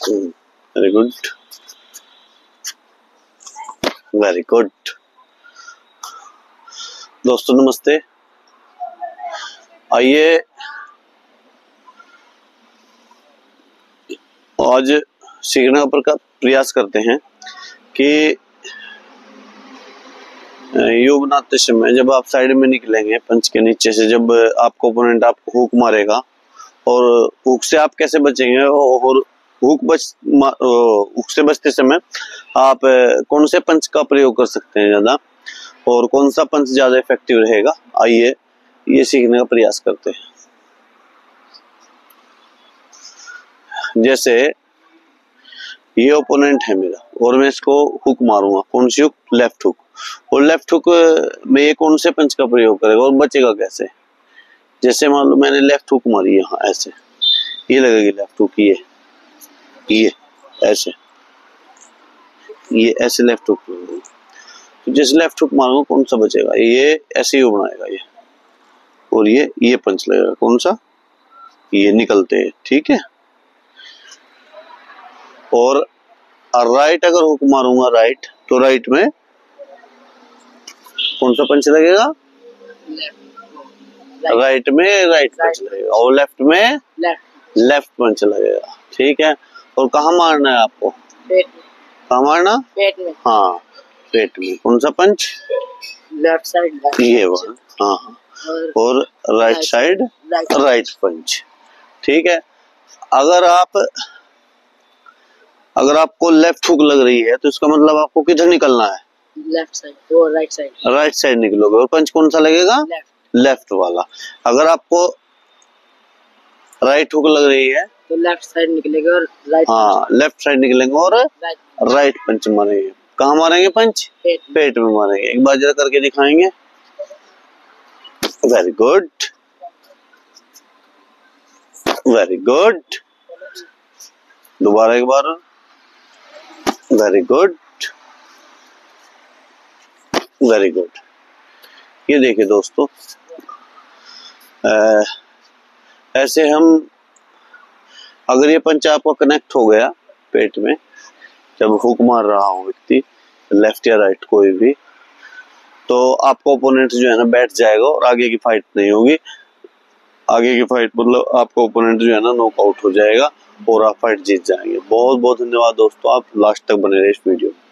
Very good, very good. दोस्तों नमस्ते। आइए आज सीखने का प्रयास करते हैं कि यू बनाते समय जब आप साइड में निकलेंगे पंच के नीचे से, जब आपको ओपोनेंट आपको हुक मारेगा और हुक से आप कैसे बचेंगे, और हुक से बचते समय आप कौन से पंच का प्रयोग कर सकते हैं ज्यादा, और कौन सा पंच ज्यादा इफेक्टिव रहेगा, आइए ये सीखने का प्रयास करते हैं। जैसे ये ओपोनेंट है मेरा और मैं इसको हुक मारूंगा, कौन सी हुक? Left hook. और लेफ्ट हुक में ये कौन से पंच का प्रयोग करेगा और बचेगा कैसे? जैसे मान लो मैंने लेफ्ट हुक मारी यहाँ, ऐसे ये लगेगी लेफ्ट हुक, ये ऐसे, ये ऐसे लेफ्ट हुक लगेगी। तो जैसे लेफ्ट हुक मारूंगा कौन सा बचेगा? ये ऐसे ही बनाएगा ये, और ये पंच लगेगा, कौन सा? ये निकलते हैं, ठीक है। और राइट अगर हुक मारूंगा राइट, तो राइट में कौन सा पंच लगेगा? राइट में राइट पंच लगेगा, और लेफ्ट में लेफ्ट पंच लगेगा, ठीक है। और कहाँ मारना है आपको? पेट में। कहाँ मारना? पेट में। हाँ पेट में। कौन सा पंच? लेफ्ट साइड, ये वाला। हाँ, और राइट साइड राइट पंच, ठीक है। अगर आपको लेफ्ट हुक लग रही है तो इसका मतलब आपको किधर निकलना है? लेफ्ट साइड, तो राइट साइड। राइट साइड निकलोगे, और पंच कौन सा लगेगा? लेफ्ट वाला। अगर आपको राइट हुक लग रही है तो लेफ्ट साइड निकलेगा और राइट, हाँ लेफ्ट साइड निकलेंगे और राइट पंच मारेंगे। कहाँ मारेंगे पंच? पेट में मारेंगे। एक बार जरा करके दिखाएंगे। Very good, very good. दोबारा एक बार। Very good, very good. ये देखिए दोस्तों, ऐसे हम, अगर ये पंच आपका कनेक्ट हो गया पेट में, जब हुक मार रहा हो व्यक्ति लेफ्ट या राइट कोई भी, तो आपका ओपोनेंट जो है ना बैठ जाएगा और आगे की फाइट नहीं होगी। आगे की फाइट मतलब आपका ओपोनेंट जो है ना नॉकआउट हो जाएगा और आप फाइट जीत जाएंगे। बहुत बहुत धन्यवाद दोस्तों, आप लास्ट तक बने रहे इस वीडियो में।